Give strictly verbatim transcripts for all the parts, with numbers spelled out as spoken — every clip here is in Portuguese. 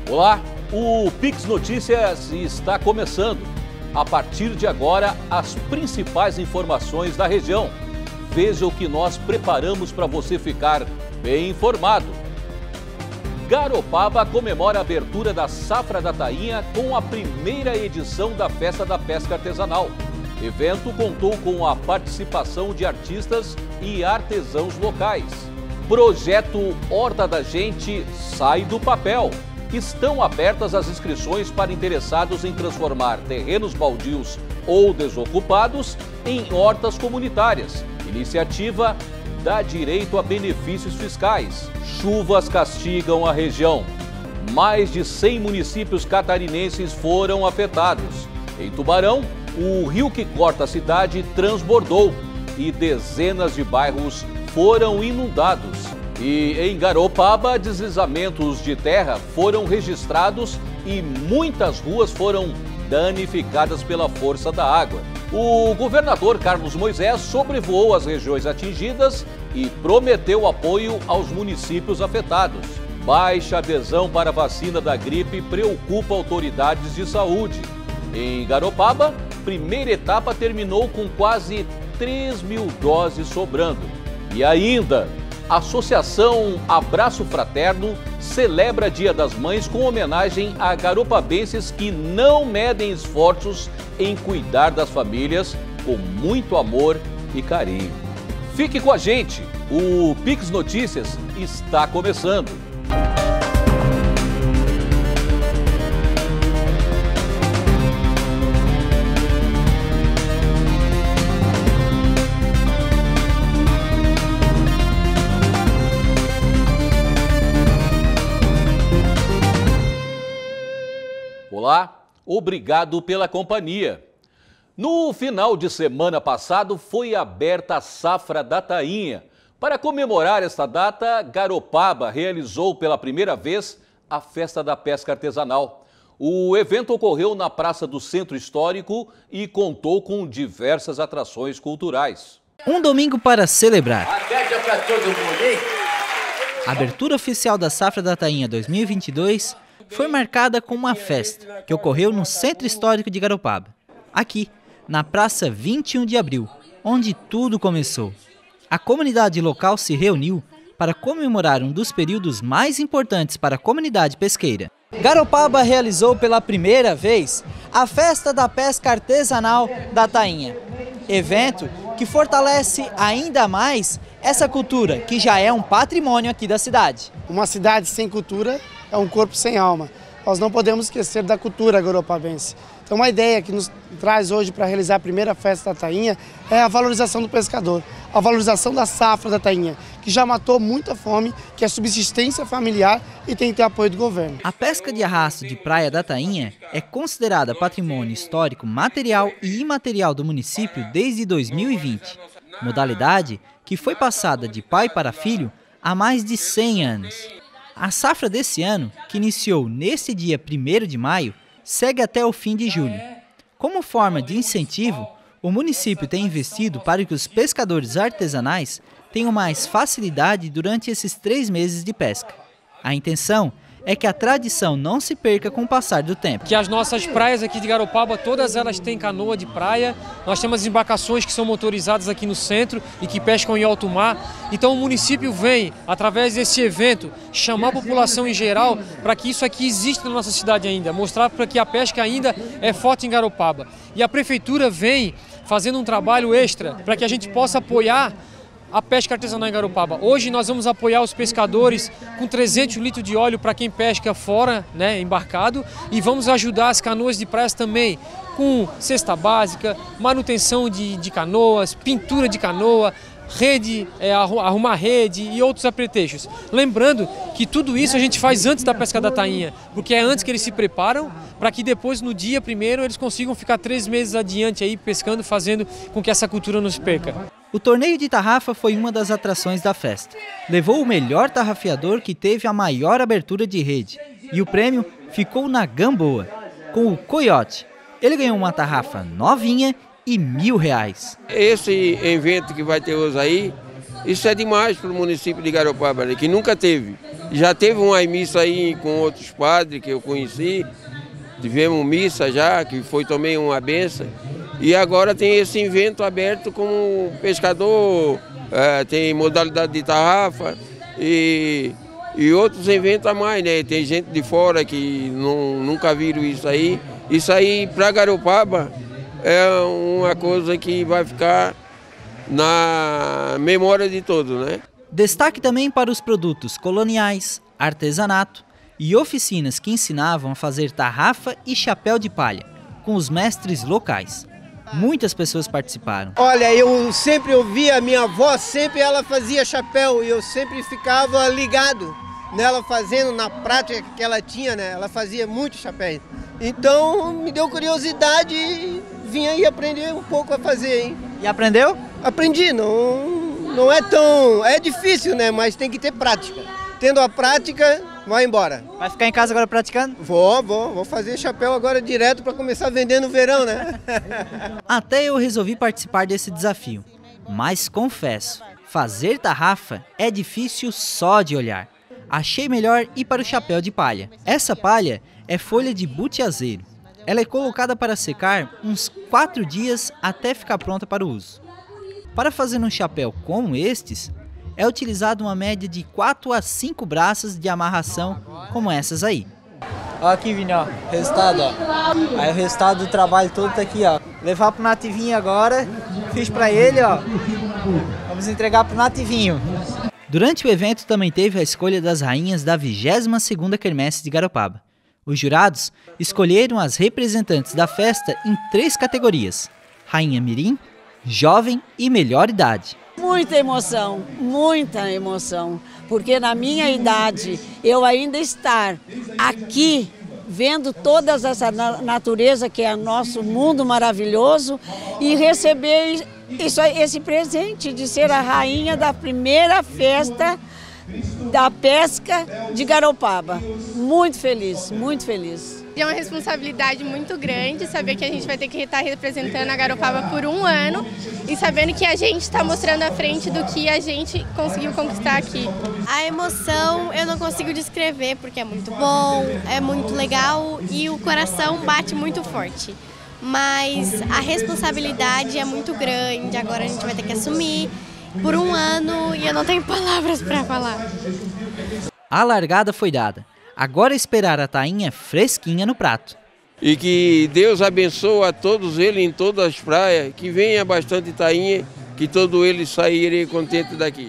Olá, o Pix Notícias está começando. A partir de agora, as principais informações da região. Veja o que nós preparamos para você ficar bem informado. Garopaba comemora a abertura da Safra da Tainha com a primeira edição da Festa da Pesca Artesanal. O evento contou com a participação de artistas e artesãos locais. Projeto Horta da Gente sai do papel. Estão abertas as inscrições para interessados em transformar terrenos baldios ou desocupados em hortas comunitárias. Iniciativa dá direito a benefícios fiscais. Chuvas castigam a região. Mais de cem municípios catarinenses foram afetados. Em Tubarão, o rio que corta a cidade transbordou e dezenas de bairros foram inundados. E em Garopaba, deslizamentos de terra foram registrados e muitas ruas foram danificadas pela força da água. O governador Carlos Moisés sobrevoou as regiões atingidas e prometeu apoio aos municípios afetados. Baixa adesão para a vacina da gripe preocupa autoridades de saúde. Em Garopaba, primeira etapa terminou com quase três mil doses sobrando. E ainda, a Associação Abraço Fraterno celebra Dia das Mães com homenagem a garopabenses que não medem esforços em cuidar das famílias com muito amor e carinho. Fique com a gente, o Pix Notícias está começando. Olá, obrigado pela companhia. No final de semana passado foi aberta a Safra da Tainha. Para comemorar esta data, Garopaba realizou pela primeira vez a Festa da Pesca Artesanal. O evento ocorreu na Praça do Centro Histórico e contou com diversas atrações culturais. Um domingo para celebrar. A abertura oficial da Safra da Tainha dois mil e vinte e dois foi marcada com uma festa que ocorreu no Centro Histórico de Garopaba. Aqui, na Praça vinte e um de abril, onde tudo começou. A comunidade local se reuniu para comemorar um dos períodos mais importantes para a comunidade pesqueira. Garopaba realizou pela primeira vez a Festa da Pesca Artesanal da Tainha. Evento que fortalece ainda mais essa cultura, que já é um patrimônio aqui da cidade. Uma cidade sem cultura é um corpo sem alma. Nós não podemos esquecer da cultura garopabense. Então, uma ideia que nos traz hoje para realizar a primeira Festa da Tainha é a valorização do pescador, a valorização da safra da tainha, que já matou muita fome, que é subsistência familiar e tem que ter apoio do governo. A pesca de arrasto de praia da Tainha é considerada patrimônio histórico material e imaterial do município desde dois mil e vinte, modalidade que foi passada de pai para filho há mais de cem anos. A safra desse ano, que iniciou neste dia primeiro de maio, segue até o fim de julho. Como forma de incentivo, o município tem investido para que os pescadores artesanais tenham mais facilidade durante esses três meses de pesca. A intenção é que a tradição não se perca com o passar do tempo. Que as nossas praias aqui de Garopaba, todas elas têm canoa de praia. Nós temos embarcações que são motorizadas aqui no centro e que pescam em alto mar. Então o município vem, através desse evento, chamar a população em geral para que isso aqui exista na nossa cidade ainda, mostrar para que a pesca ainda é forte em Garopaba. E a prefeitura vem fazendo um trabalho extra para que a gente possa apoiar a pesca artesanal em Garopaba. Hoje nós vamos apoiar os pescadores com trezentos litros de óleo para quem pesca fora, né, embarcado, e vamos ajudar as canoas de praias também com cesta básica, manutenção de, de canoas, pintura de canoa, rede, é, arrumar rede e outros apetrechos. Lembrando que tudo isso a gente faz antes da pesca da tainha, porque é antes que eles se preparam para que depois, no dia primeiro, eles consigam ficar três meses adiante aí pescando, fazendo com que essa cultura não se perca. O torneio de tarrafa foi uma das atrações da festa. Levou o melhor tarrafiador que teve a maior abertura de rede. E o prêmio ficou na Gamboa, com o Coiote. Ele ganhou uma tarrafa novinha e mil reais. Esse evento que vai ter hoje aí, isso é demais para o município de Garopaba, que nunca teve. Já teve uma missa aí com outros padres que eu conheci, tivemos missa já, que foi também uma benção. E agora tem esse evento aberto com pescador, é, tem modalidade de tarrafa e, e outros eventos a mais, né? Tem gente de fora que não, nunca viram isso aí. Isso aí para Garopaba é uma coisa que vai ficar na memória de todos, né? Destaque também para os produtos coloniais, artesanato e oficinas que ensinavam a fazer tarrafa e chapéu de palha, com os mestres locais. Muitas pessoas participaram. Olha, eu sempre ouvia, a minha avó sempre ela fazia chapéu e eu sempre ficava ligado nela fazendo, na prática que ela tinha, né? Ela fazia muito chapéu. Então me deu curiosidade e vim aí aprender um pouco a fazer, hein? E aprendeu? Aprendi, não, não é tão... é difícil, né? Mas tem que ter prática. Tendo a prática, vai embora. Vai ficar em casa agora praticando? Vou, vou. Vou fazer chapéu agora direto para começar a vender no verão, né? Até eu resolvi participar desse desafio. Mas confesso, fazer tarrafa é difícil só de olhar. Achei melhor ir para o chapéu de palha. Essa palha é folha de butiazeiro. Ela é colocada para secar uns quatro dias até ficar pronta para o uso. Para fazer um chapéu como estes, é utilizado uma média de quatro a cinco braças de amarração, como essas aí. Ó aqui, Vini, ó, resultado, ó. Aí o resultado do trabalho todo tá aqui, ó. Levar pro Nativinho agora, fiz pra ele, ó. Vamos entregar pro Nativinho. Durante o evento também teve a escolha das rainhas da vigésima segunda Quermesse de Garopaba. Os jurados escolheram as representantes da festa em três categorias: Rainha Mirim, Jovem e Melhor Idade. Muita emoção, muita emoção, porque na minha idade, eu ainda estar aqui, vendo toda essa natureza que é nosso mundo maravilhoso e receber isso, esse presente de ser a rainha da primeira festa da pesca de Garopaba. Muito feliz, muito feliz. É uma responsabilidade muito grande saber que a gente vai ter que estar representando a Garopaba por um ano e sabendo que a gente está mostrando à frente do que a gente conseguiu conquistar aqui. A emoção eu não consigo descrever porque é muito bom, é muito legal e o coração bate muito forte. Mas a responsabilidade é muito grande, agora a gente vai ter que assumir por um ano e eu não tenho palavras para falar. A largada foi dada. Agora esperar a tainha fresquinha no prato. E que Deus abençoe a todos eles em todas as praias, que venha bastante tainha, que todos eles saírem contentes daqui.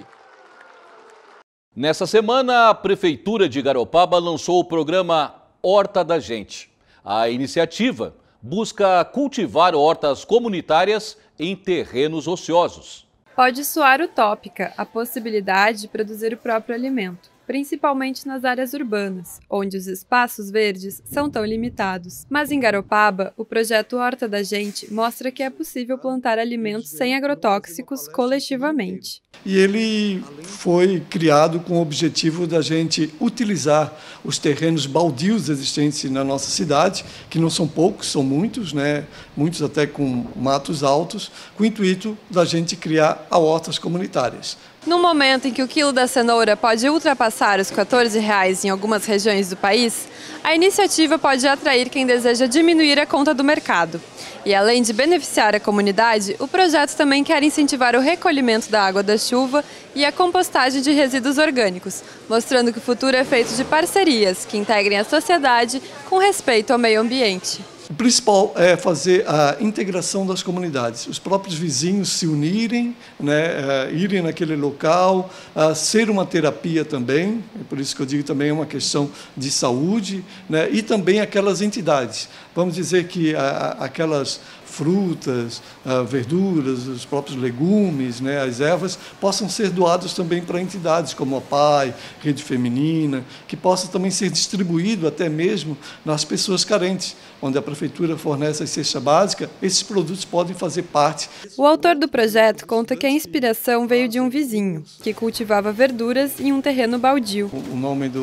Nessa semana, a Prefeitura de Garopaba lançou o programa Horta da Gente. A iniciativa busca cultivar hortas comunitárias em terrenos ociosos. Pode soar utópica a possibilidade de produzir o próprio alimento, principalmente nas áreas urbanas, onde os espaços verdes são tão limitados. Mas em Garopaba, o projeto Horta da Gente mostra que é possível plantar alimentos sem agrotóxicos coletivamente. E ele foi criado com o objetivo da gente utilizar os terrenos baldios existentes na nossa cidade, que não são poucos, são muitos, né? Muitos até com matos altos, com o intuito da gente criar hortas comunitárias. No momento em que o quilo da cenoura pode ultrapassar os quatorze reais em algumas regiões do país, a iniciativa pode atrair quem deseja diminuir a conta do mercado. E além de beneficiar a comunidade, o projeto também quer incentivar o recolhimento da água da chuva e a compostagem de resíduos orgânicos, mostrando que o futuro é feito de parcerias que integrem a sociedade com respeito ao meio ambiente. O principal é fazer a integração das comunidades, os próprios vizinhos se unirem, né, uh, irem naquele local, uh, ser uma terapia também, é por isso que eu digo também é uma questão de saúde, né, e também aquelas entidades. Vamos dizer que uh, aquelas frutas, uh, verduras, os próprios legumes, né, as ervas, possam ser doados também para entidades como a P A I, Rede Feminina, que possa também ser distribuído até mesmo nas pessoas carentes, onde a Prefeitura fornece a cesta básica, esses produtos podem fazer parte. O autor do projeto conta que a inspiração veio de um vizinho, que cultivava verduras em um terreno baldio. O nome do,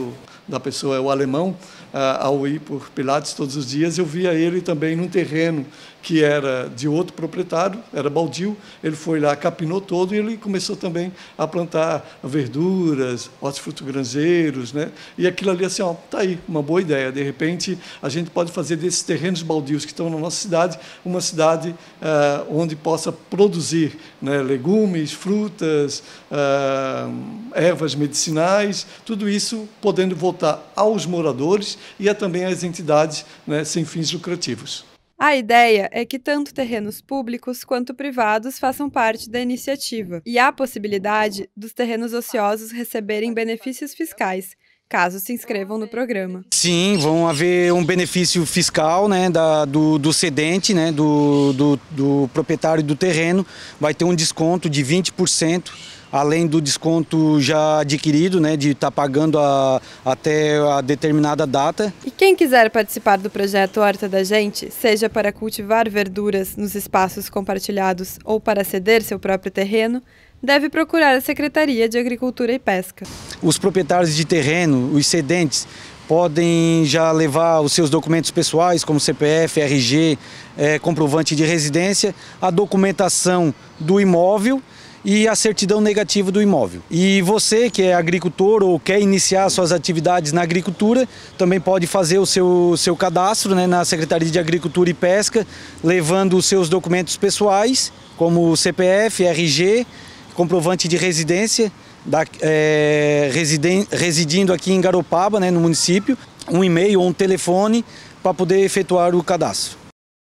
da pessoa é o alemão, ao ir por Pilates todos os dias, eu via ele também num terreno que era de outro proprietário, era baldio, ele foi lá, capinou todo e ele começou também a plantar verduras, hortifrutigranjeiros, né? E aquilo ali, assim, ó, tá aí, uma boa ideia. De repente, a gente pode fazer desses terrenos baldios que estão na nossa cidade, uma cidade ah, onde possa produzir, né, legumes, frutas, ah, ervas medicinais, tudo isso podendo voltar aos moradores e a também às entidades, né, sem fins lucrativos. A ideia é que tanto terrenos públicos quanto privados façam parte da iniciativa, e há a possibilidade dos terrenos ociosos receberem benefícios fiscais, caso se inscrevam no programa. Sim, vão haver um benefício fiscal, né, da, do, do cedente, né, do, do, do proprietário do terreno, vai ter um desconto de vinte por cento, além do desconto já adquirido, né, de estar pagando a, até a determinada data. E quem quiser participar do projeto Horta da Gente, seja para cultivar verduras nos espaços compartilhados ou para ceder seu próprio terreno, deve procurar a Secretaria de Agricultura e Pesca. Os proprietários de terreno, os cedentes, podem já levar os seus documentos pessoais, como C P F, R G, é, comprovante de residência, a documentação do imóvel e a certidão negativa do imóvel. E você que é agricultor ou quer iniciar suas atividades na agricultura, também pode fazer o seu, seu cadastro, né, na Secretaria de Agricultura e Pesca, levando os seus documentos pessoais, como C P F, R G, comprovante de residência, da, é, residen, residindo aqui em Garopaba, né, no município, um e-mail ou um telefone para poder efetuar o cadastro.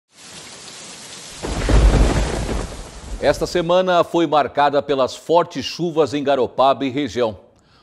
Esta semana foi marcada pelas fortes chuvas em Garopaba e região.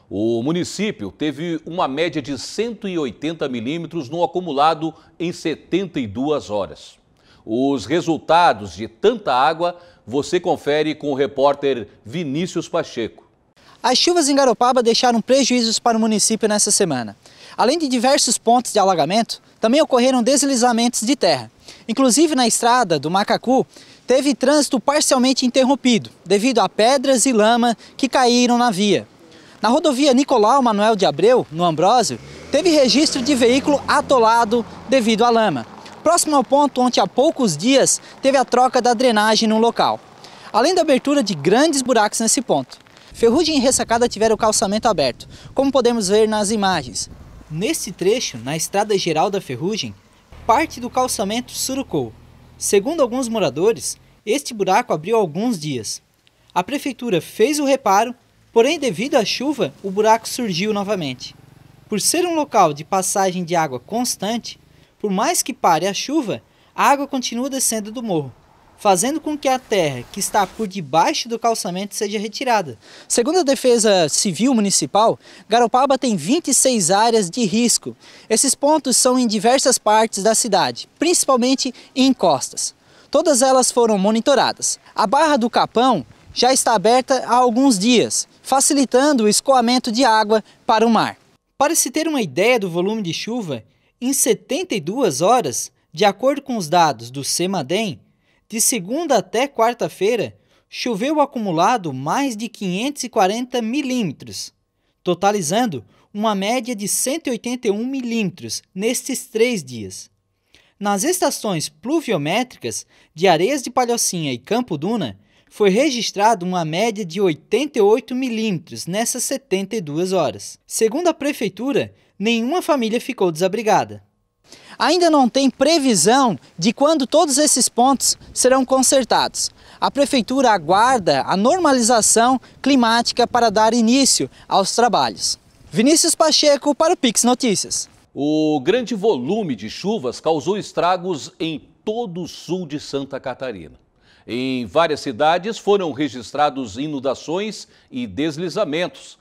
O município teve uma média de cento e oitenta milímetros no acumulado em setenta e duas horas. Os resultados de tanta água você confere com o repórter Vinícius Pacheco. As chuvas em Garopaba deixaram prejuízos para o município nessa semana. Além de diversos pontos de alagamento, também ocorreram deslizamentos de terra. Inclusive na estrada do Macacu, teve trânsito parcialmente interrompido, devido a pedras e lama que caíram na via. Na rodovia Nicolau Manuel de Abreu, no Ambrósio, teve registro de veículo atolado devido à lama, próximo ao ponto onde há poucos dias teve a troca da drenagem no local. Além da abertura de grandes buracos nesse ponto. Ferrugem e Ressacada tiveram o calçamento aberto, como podemos ver nas imagens. Nesse trecho, na estrada geral da Ferrugem, parte do calçamento surucou. Segundo alguns moradores, este buraco abriu há alguns dias. A prefeitura fez o reparo, porém devido à chuva, o buraco surgiu novamente. Por ser um local de passagem de água constante, por mais que pare a chuva, a água continua descendo do morro, fazendo com que a terra que está por debaixo do calçamento seja retirada. Segundo a Defesa Civil Municipal, Garopaba tem vinte e seis áreas de risco. Esses pontos são em diversas partes da cidade, principalmente em encostas. Todas elas foram monitoradas. A Barra do Capão já está aberta há alguns dias, facilitando o escoamento de água para o mar. Para se ter uma ideia do volume de chuva, em setenta e duas horas, de acordo com os dados do CEMADEM, de segunda até quarta-feira, choveu acumulado mais de quinhentos e quarenta milímetros, totalizando uma média de cento e oitenta e um milímetros nestes três dias. Nas estações pluviométricas de Areias de Palhocinha e Campo Duna, foi registrado uma média de oitenta e oito milímetros nessas setenta e duas horas. Segundo a Prefeitura, nenhuma família ficou desabrigada. Ainda não tem previsão de quando todos esses pontos serão consertados. A Prefeitura aguarda a normalização climática para dar início aos trabalhos. Vinícius Pacheco para o Pix Notícias. O grande volume de chuvas causou estragos em todo o sul de Santa Catarina. Em várias cidades foram registrados inundações e deslizamentos.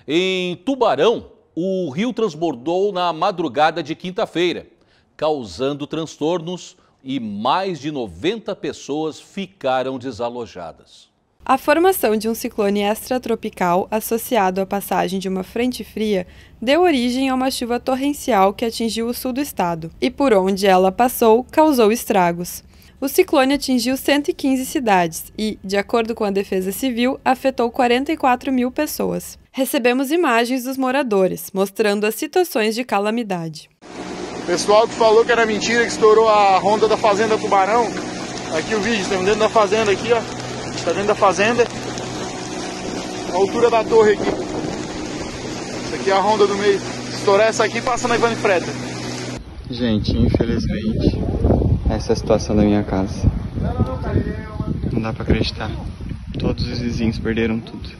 Em Tubarão, o rio transbordou na madrugada de quinta-feira, causando transtornos e mais de noventa pessoas ficaram desalojadas. A formação de um ciclone extratropical associado à passagem de uma frente fria deu origem a uma chuva torrencial que atingiu o sul do estado e, por onde ela passou, causou estragos. O ciclone atingiu cento e quinze cidades e, de acordo com a Defesa Civil, afetou quarenta e quatro mil pessoas. Recebemos imagens dos moradores, mostrando as situações de calamidade. Pessoal que falou que era mentira, que estourou a ronda da Fazenda Tubarão. Aqui o vídeo, estamos dentro da fazenda aqui, ó. Está dentro da fazenda. A altura da torre aqui. Essa aqui é a ronda do meio. Estourar essa aqui, passa na Ivane Freta. Gente, infelizmente, essa é a situação da minha casa. Não dá pra acreditar. Todos os vizinhos perderam tudo.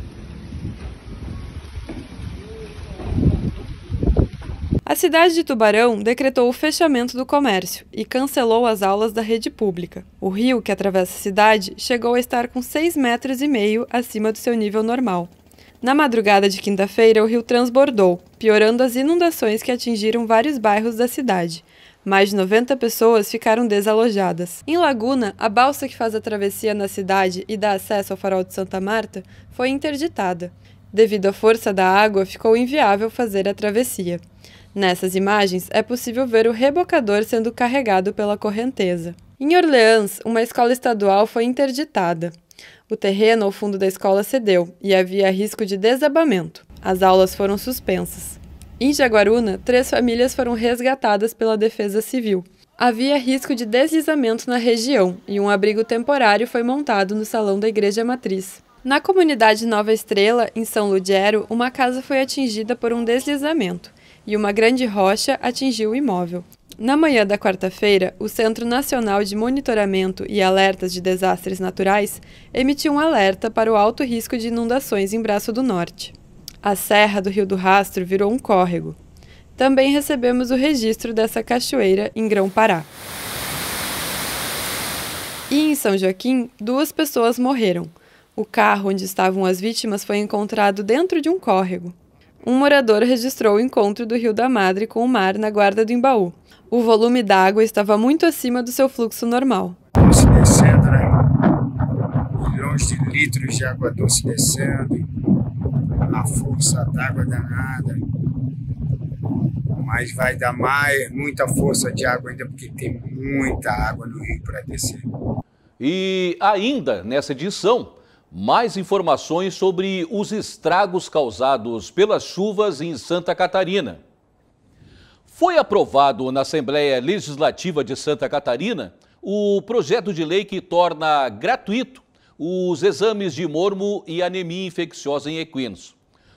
A cidade de Tubarão decretou o fechamento do comércio e cancelou as aulas da rede pública. O rio que atravessa a cidade chegou a estar com seis metros e meio acima do seu nível normal. Na madrugada de quinta-feira, o rio transbordou, piorando as inundações que atingiram vários bairros da cidade. Mais de noventa pessoas ficaram desalojadas. Em Laguna, a balsa que faz a travessia na cidade e dá acesso ao farol de Santa Marta foi interditada. Devido à força da água, ficou inviável fazer a travessia. Nessas imagens, é possível ver o rebocador sendo carregado pela correnteza. Em Orleans, uma escola estadual foi interditada. O terreno ao fundo da escola cedeu e havia risco de desabamento. As aulas foram suspensas. Em Jaguaruna, três famílias foram resgatadas pela Defesa Civil. Havia risco de deslizamento na região e um abrigo temporário foi montado no salão da Igreja Matriz. Na comunidade Nova Estrela, em São Ludgero, uma casa foi atingida por um deslizamento e uma grande rocha atingiu o imóvel. Na manhã da quarta-feira, o Centro Nacional de Monitoramento e Alertas de Desastres Naturais emitiu um alerta para o alto risco de inundações em Braço do Norte. A serra do Rio do Rastro virou um córrego. Também recebemos o registro dessa cachoeira em Grão-Pará. E em São Joaquim, duas pessoas morreram. O carro onde estavam as vítimas foi encontrado dentro de um córrego. Um morador registrou o encontro do Rio da Madre com o mar na Guarda do Embaú. O volume d'água estava muito acima do seu fluxo normal. Doce descendo, né? Milhões de litros de água doce descendo. A força d'água danada. Mas vai dar mais, muita força de água ainda, porque tem muita água no rio para descer. E ainda nessa edição, mais informações sobre os estragos causados pelas chuvas em Santa Catarina. Foi aprovado na Assembleia Legislativa de Santa Catarina o projeto de lei que torna gratuito os exames de mormo e anemia infecciosa em equinos.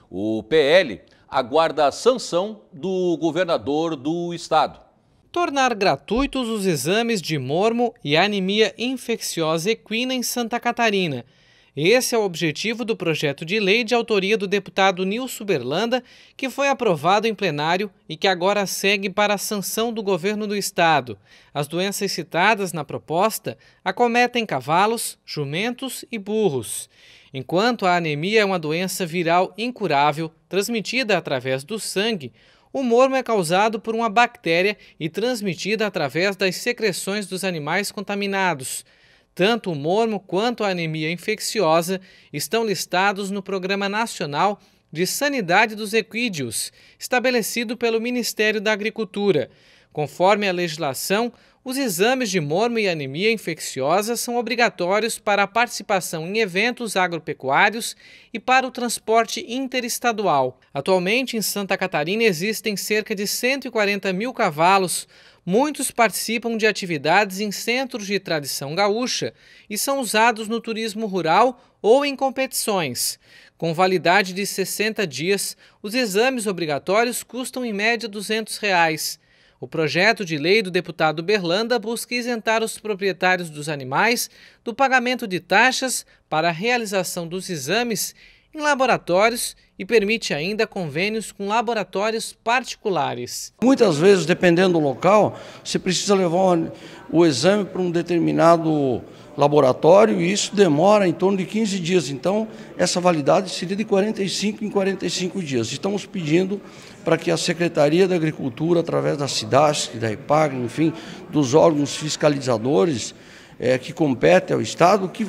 O P L aguarda a sanção do governador do estado. Tornar gratuitos os exames de mormo e anemia infecciosa equina em Santa Catarina. Esse é o objetivo do projeto de lei de autoria do deputado Nilson Berlanda, que foi aprovado em plenário e que agora segue para a sanção do governo do estado. As doenças citadas na proposta acometem cavalos, jumentos e burros. Enquanto a anemia é uma doença viral incurável, transmitida através do sangue, o mormo é causado por uma bactéria e transmitida através das secreções dos animais contaminados. Tanto o mormo quanto a anemia infecciosa estão listados no Programa Nacional de Sanidade dos Equídeos, estabelecido pelo Ministério da Agricultura. Conforme a legislação, os exames de mormo e anemia infecciosa são obrigatórios para a participação em eventos agropecuários e para o transporte interestadual. Atualmente, em Santa Catarina, existem cerca de cento e quarenta mil cavalos. Muitos participam de atividades em centros de tradição gaúcha e são usados no turismo rural ou em competições. Com validade de sessenta dias, os exames obrigatórios custam em média duzentos reais. O projeto de lei do deputado Berlanda busca isentar os proprietários dos animais do pagamento de taxas para a realização dos exames em laboratórios e permite ainda convênios com laboratórios particulares. Muitas vezes, dependendo do local, você precisa levar o exame para um determinado laboratório e isso demora em torno de quinze dias. Então, essa validade seria de quarenta e cinco em quarenta e cinco dias. Estamos pedindo para que a Secretaria da Agricultura, através da SIDASC, da EPAG, enfim, dos órgãos fiscalizadores é, que competem ao Estado, que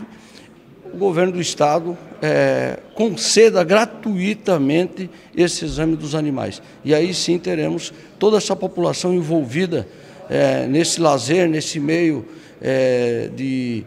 o governo do Estado é, conceda gratuitamente esse exame dos animais. E aí sim teremos toda essa população envolvida é, nesse lazer, nesse meio é, de,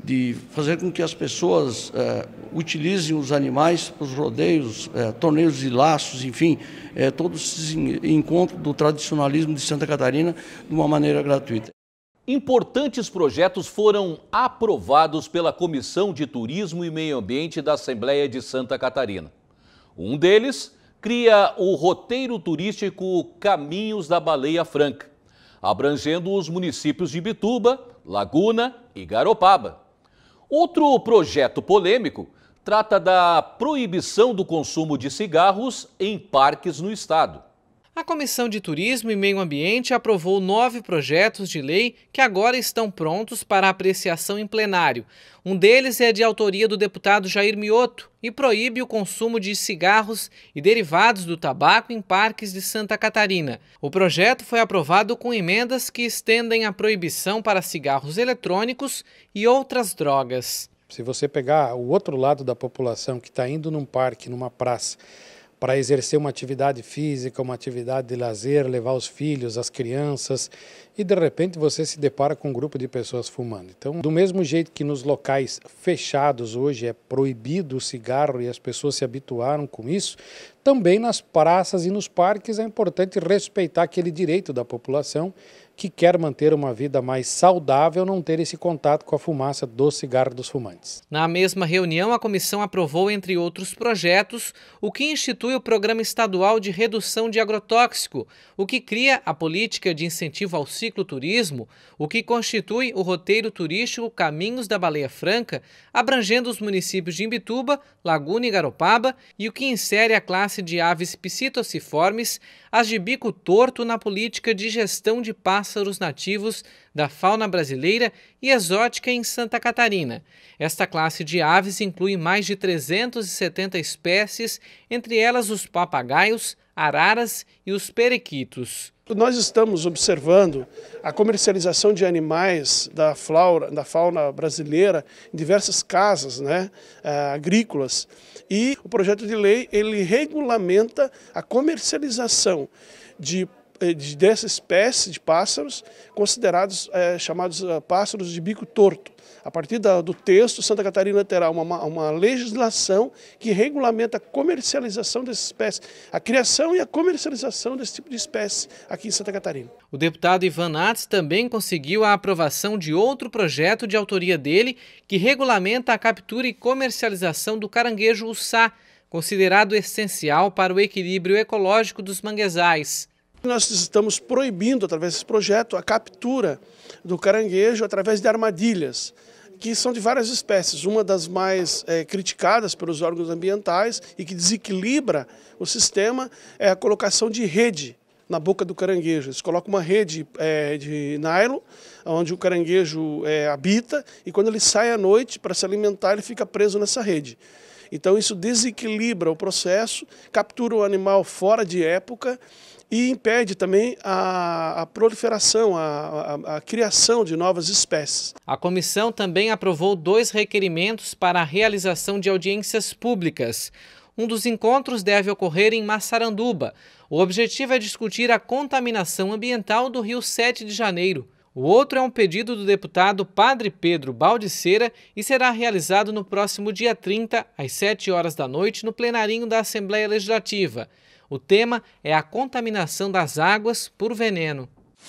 de fazer com que as pessoas é, utilizem os animais para os rodeios, é, torneios de laços, enfim, é, todos esses encontros do tradicionalismo de Santa Catarina de uma maneira gratuita. Importantes projetos foram aprovados pela Comissão de Turismo e Meio Ambiente da Assembleia de Santa Catarina. Um deles cria o roteiro turístico Caminhos da Baleia Franca, abrangendo os municípios de Imbituba, Laguna e Garopaba. Outro projeto polêmico trata da proibição do consumo de cigarros em parques no estado. A Comissão de Turismo e Meio Ambiente aprovou nove projetos de lei que agora estão prontos para apreciação em plenário. Um deles é de autoria do deputado Jair Mioto e proíbe o consumo de cigarros e derivados do tabaco em parques de Santa Catarina. O projeto foi aprovado com emendas que estendem a proibição para cigarros eletrônicos e outras drogas. Se você pegar o outro lado da população que está indo num parque, numa praça, para exercer uma atividade física, uma atividade de lazer, levar os filhos, as crianças, e de repente você se depara com um grupo de pessoas fumando. Então, do mesmo jeito que nos locais fechados hoje é proibido o cigarro e as pessoas se habituaram com isso, também nas praças e nos parques é importante respeitar aquele direito da população que quer manter uma vida mais saudável, não ter esse contato com a fumaça do cigarro dos fumantes. Na mesma reunião, a comissão aprovou, entre outros projetos, o que institui o Programa Estadual de Redução de Agrotóxico, o que cria a política de incentivo ao cicloturismo, o que constitui o roteiro turístico Caminhos da Baleia Franca, abrangendo os municípios de Imbituba, Laguna e Garopaba, e o que insere a classe de aves psitociformes, as de bico torto, na política de gestão de pássaros nativos da fauna brasileira e exótica em Santa Catarina. Esta classe de aves inclui mais de trezentas e setenta espécies, entre elas os papagaios, araras e os periquitos. Nós estamos observando a comercialização de animais da flora, da fauna brasileira em diversas casas, né, agrícolas, e o projeto de lei ele regulamenta a comercialização de De, dessa espécie de pássaros, considerados é, chamados uh, pássaros de bico torto. A partir da, do texto, Santa Catarina terá uma, uma legislação que regulamenta a comercialização dessa espécie, a criação e a comercialização desse tipo de espécie aqui em Santa Catarina. O deputado Ivan Nats também conseguiu a aprovação de outro projeto de autoria dele que regulamenta a captura e comercialização do caranguejo uçá, considerado essencial para o equilíbrio ecológico dos manguezais. Nós estamos proibindo, através desse projeto, a captura do caranguejo através de armadilhas, que são de várias espécies. Uma das mais é, criticadas pelos órgãos ambientais e que desequilibra o sistema é a colocação de rede na boca do caranguejo. Eles colocam uma rede é, de nylon, onde o caranguejo é, habita, e quando ele sai à noite para se alimentar, ele fica preso nessa rede. Então isso desequilibra o processo, captura o animal fora de época e impede também a, a proliferação, a, a, a criação de novas espécies. A comissão também aprovou dois requerimentos para a realização de audiências públicas. Um dos encontros deve ocorrer em Massaranduba. O objetivo é discutir a contaminação ambiental do Rio sete de janeiro. O outro é um pedido do deputado Padre Pedro Baldiceira e será realizado no próximo dia trinta, às sete horas da noite, no plenarinho da Assembleia Legislativa. O tema é a contaminação das águas por veneno.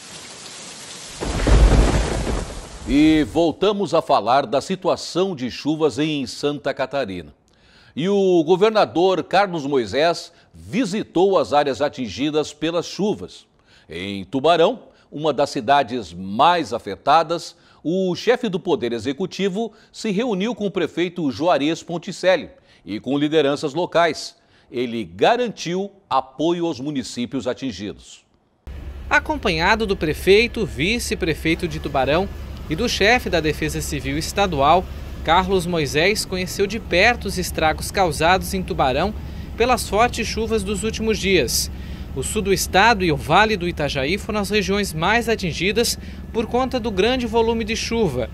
E voltamos a falar da situação de chuvas em Santa Catarina. E o governador Carlos Moisés visitou as áreas atingidas pelas chuvas. Em Tubarão, uma das cidades mais afetadas, o chefe do Poder Executivo se reuniu com o prefeito Juarez Ponticelli e com lideranças locais. Ele garantiu apoio aos municípios atingidos. Acompanhado do prefeito, vice-prefeito de Tubarão e do chefe da Defesa Civil Estadual, Carlos Moisés conheceu de perto os estragos causados em Tubarão pelas fortes chuvas dos últimos dias. O sul do estado e o Vale do Itajaí foram as regiões mais atingidas por conta do grande volume de chuva.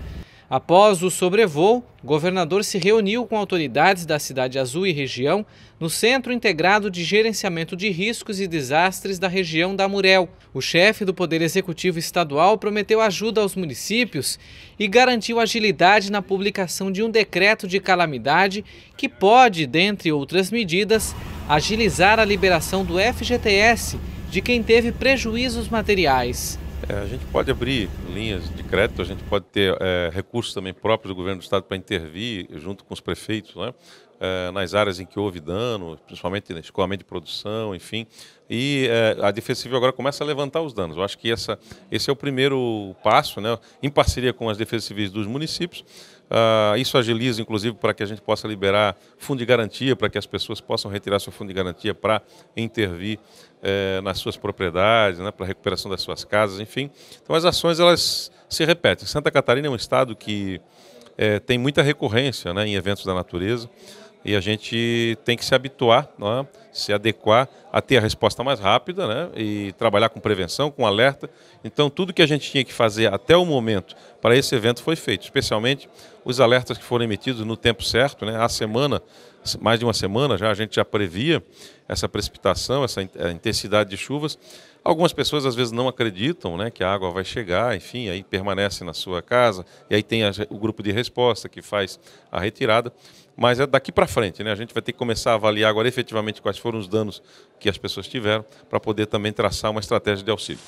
Após o sobrevoo, o governador se reuniu com autoridades da Cidade Azul e região no Centro Integrado de Gerenciamento de Riscos e Desastres da região da Amurel. O chefe do Poder Executivo Estadual prometeu ajuda aos municípios e garantiu agilidade na publicação de um decreto de calamidade que pode, dentre outras medidas, agilizar a liberação do F G T S de quem teve prejuízos materiais. É, a gente pode abrir linhas de crédito, a gente pode ter é, recursos também próprios do governo do estado para intervir junto com os prefeitos, né, é, nas áreas em que houve dano, principalmente no escoamento de produção, enfim. E é, a Defesa Civil agora começa a levantar os danos. Eu acho que essa, esse é o primeiro passo, né, em parceria com as Defesas Civis dos municípios. Uh, isso agiliza, inclusive, para que a gente possa liberar fundo de garantia, para que as pessoas possam retirar seu fundo de garantia para intervir eh, nas suas propriedades, né, para a recuperação das suas casas, enfim. Então as ações elas se repetem. Santa Catarina é um estado que eh, tem muita recorrência, né, em eventos da natureza e a gente tem que se habituar, né, se adequar a ter a resposta mais rápida, né, e trabalhar com prevenção, com alerta. Então tudo que a gente tinha que fazer até o momento para esse evento foi feito, especialmente os alertas que foram emitidos no tempo certo, né, a semana, mais de uma semana já, a gente já previa essa precipitação, essa intensidade de chuvas. Algumas pessoas às vezes não acreditam, né, que a água vai chegar, enfim, aí permanece na sua casa, e aí tem a, o grupo de resposta que faz a retirada. Mas é daqui para frente, né, a gente vai ter que começar a avaliar agora efetivamente quais foram os danos que as pessoas tiveram, para poder também traçar uma estratégia de auxílio.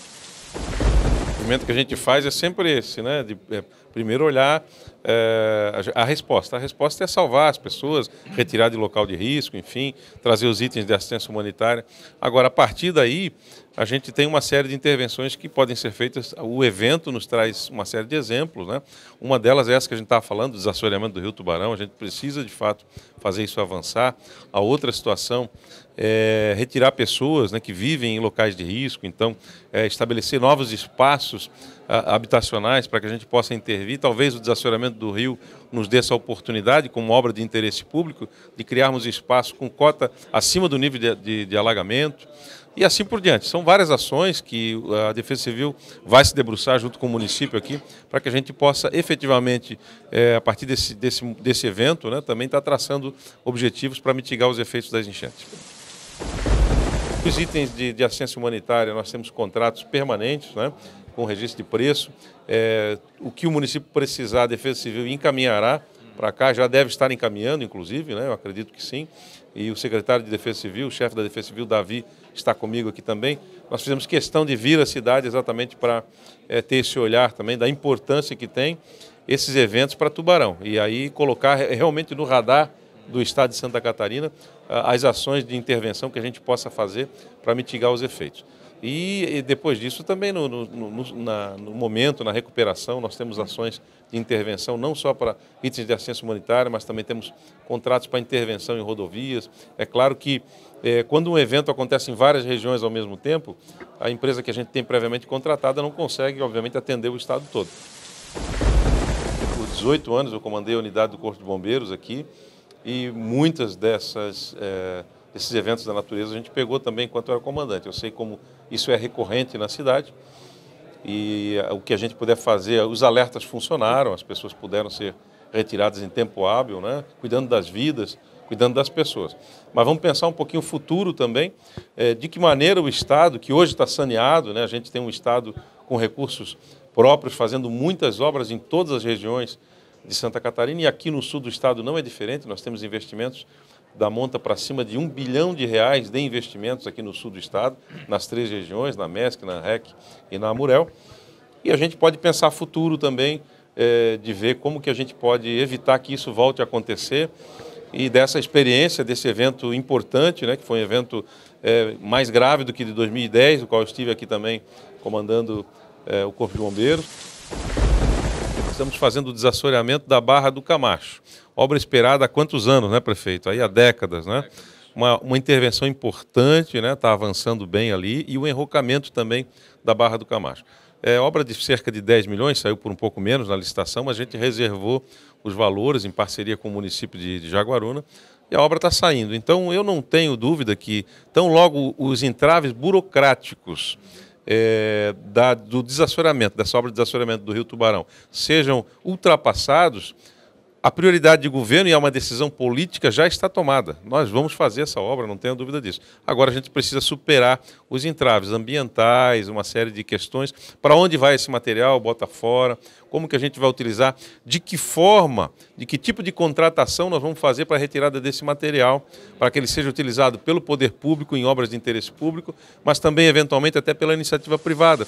O movimento que a gente faz é sempre esse, né, de é, primeiro olhar é, a, a resposta. A resposta é salvar as pessoas, retirar de local de risco, enfim, trazer os itens de assistência humanitária. Agora, a partir daí, a gente tem uma série de intervenções que podem ser feitas. O evento nos traz uma série de exemplos, né? Uma delas é essa que a gente estava falando, do desassoreamento do Rio Tubarão. A gente precisa, de fato, fazer isso avançar. A outra situação é retirar pessoas, né, que vivem em locais de risco, então é, estabelecer novos espaços a, habitacionais para que a gente possa intervir. Talvez o desassoreamento do rio nos dê essa oportunidade, como obra de interesse público, de criarmos espaços com cota acima do nível de, de, de alagamento. E assim por diante. São várias ações que a Defesa Civil vai se debruçar junto com o município aqui, para que a gente possa efetivamente, é, a partir desse, desse, desse evento, né, também estar traçando objetivos para mitigar os efeitos das enchentes. Os itens de, de assistência humanitária, nós temos contratos permanentes, né, com registro de preço. É, o que o município precisar, a Defesa Civil encaminhará para cá, já deve estar encaminhando, inclusive, né, eu acredito que sim. E o secretário de Defesa Civil, o chefe da Defesa Civil, Davi, está comigo aqui também. Nós fizemos questão de vir à cidade exatamente para é, ter esse olhar também da importância que tem esses eventos para Tubarão. E aí colocar realmente no radar do estado de Santa Catarina as ações de intervenção que a gente possa fazer para mitigar os efeitos. E, e depois disso também no, no, no, na, no momento, na recuperação, nós temos ações de intervenção não só para itens de assistência humanitária, mas também temos contratos para intervenção em rodovias. É claro que é, quando um evento acontece em várias regiões ao mesmo tempo, a empresa que a gente tem previamente contratada não consegue, obviamente, atender o estado todo. Por dezoito anos eu comandei a unidade do Corpo de Bombeiros aqui e muitas dessas... É, esses eventos da natureza a gente pegou também enquanto eu era comandante. Eu sei como isso é recorrente na cidade e o que a gente puder fazer, os alertas funcionaram, as pessoas puderam ser retiradas em tempo hábil, né? Cuidando das vidas, cuidando das pessoas. Mas vamos pensar um pouquinho o futuro também, é, de que maneira o Estado, que hoje está saneado, né? A gente tem um Estado com recursos próprios, fazendo muitas obras em todas as regiões de Santa Catarina e aqui no sul do Estado não é diferente, nós temos investimentos da monta para cima de um bilhão de reais de investimentos aqui no sul do estado, nas três regiões, na MESC, na R E C e na Amurel. E a gente pode pensar futuro também, é, de ver como que a gente pode evitar que isso volte a acontecer e dessa experiência, desse evento importante, né, que foi um evento é, mais grave do que de dois mil e dez, do qual eu estive aqui também comandando é, o Corpo de Bombeiros. Estamos fazendo o desassoreamento da Barra do Camacho. Obra esperada há quantos anos, né, prefeito? Aí há décadas, né? Uma, uma intervenção importante, né? Está avançando bem ali e o enrocamento também da Barra do Camacho. É obra de cerca de dez milhões, saiu por um pouco menos na licitação, mas a gente reservou os valores em parceria com o município de, de Jaguaruna e a obra está saindo. Então eu não tenho dúvida que, tão logo os entraves burocráticos é, da, do desassoreamento, dessa obra de desassoreamento do Rio Tubarão, sejam ultrapassados, a prioridade de governo e é uma decisão política já está tomada. Nós vamos fazer essa obra, não tenho dúvida disso. Agora a gente precisa superar os entraves ambientais, uma série de questões. Para onde vai esse material, bota fora, como que a gente vai utilizar, de que forma, de que tipo de contratação nós vamos fazer para a retirada desse material, para que ele seja utilizado pelo poder público em obras de interesse público, mas também, eventualmente, até pela iniciativa privada.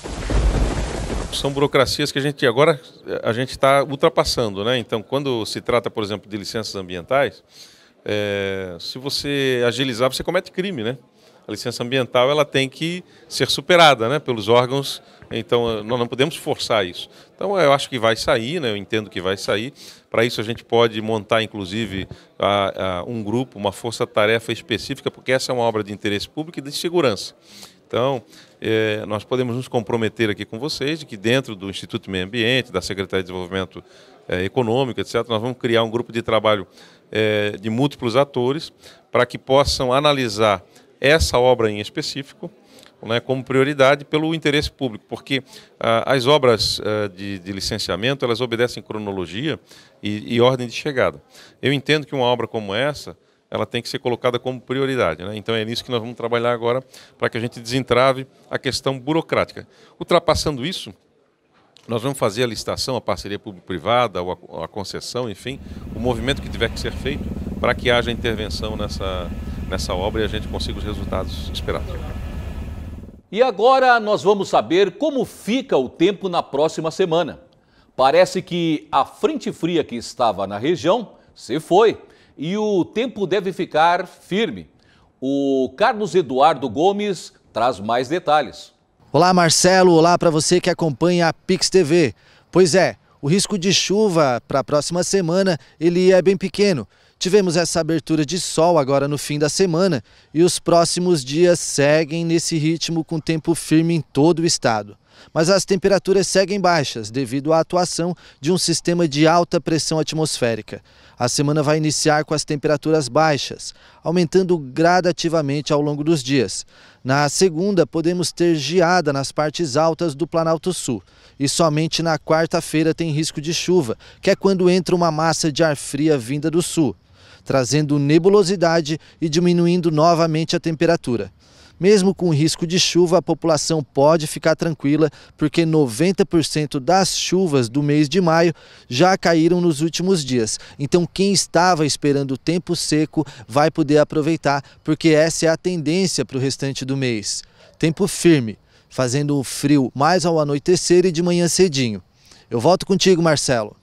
São burocracias que a gente agora a gente está ultrapassando, né? Então, quando se trata, por exemplo, de licenças ambientais, é, se você agilizar, você comete crime, né? A licença ambiental ela tem que ser superada, né, pelos órgãos. Então, nós não podemos forçar isso. Então, eu acho que vai sair, né? Eu entendo que vai sair. Para isso, a gente pode montar, inclusive, a, a, um grupo, uma força-tarefa específica, porque essa é uma obra de interesse público e de segurança. Então, eh, nós podemos nos comprometer aqui com vocês de que dentro do Instituto Meio Ambiente, da Secretaria de Desenvolvimento eh, Econômico, etcétera, nós vamos criar um grupo de trabalho eh, de múltiplos atores para que possam analisar essa obra em específico, né, como prioridade pelo interesse público, porque ah, as obras ah, de, de licenciamento, elas obedecem cronologia e, e ordem de chegada. Eu entendo que uma obra como essa, ela tem que ser colocada como prioridade, né? Então é nisso que nós vamos trabalhar agora para que a gente desentrave a questão burocrática. Ultrapassando isso, nós vamos fazer a licitação, a parceria público-privada, a, a concessão, enfim, o movimento que tiver que ser feito para que haja intervenção nessa, nessa obra e a gente consiga os resultados esperados. E agora nós vamos saber como fica o tempo na próxima semana. Parece que a frente fria que estava na região se foi. E o tempo deve ficar firme. O Carlos Eduardo Gomes traz mais detalhes. Olá, Marcelo. Olá para você que acompanha a Pix T V. Pois é, o risco de chuva para a próxima semana ele é bem pequeno. Tivemos essa abertura de sol agora no fim da semana e os próximos dias seguem nesse ritmo com tempo firme em todo o estado. Mas as temperaturas seguem baixas devido à atuação de um sistema de alta pressão atmosférica. A semana vai iniciar com as temperaturas baixas, aumentando gradativamente ao longo dos dias. Na segunda, podemos ter geada nas partes altas do Planalto Sul. E somente na quarta-feira tem risco de chuva, que é quando entra uma massa de ar fria vinda do sul, trazendo nebulosidade e diminuindo novamente a temperatura. Mesmo com risco de chuva, a população pode ficar tranquila, porque noventa por cento das chuvas do mês de maio já caíram nos últimos dias. Então quem estava esperando o tempo seco vai poder aproveitar, porque essa é a tendência para o restante do mês. Tempo firme, fazendo frio mais ao anoitecer e de manhã cedinho. Eu volto contigo, Marcelo.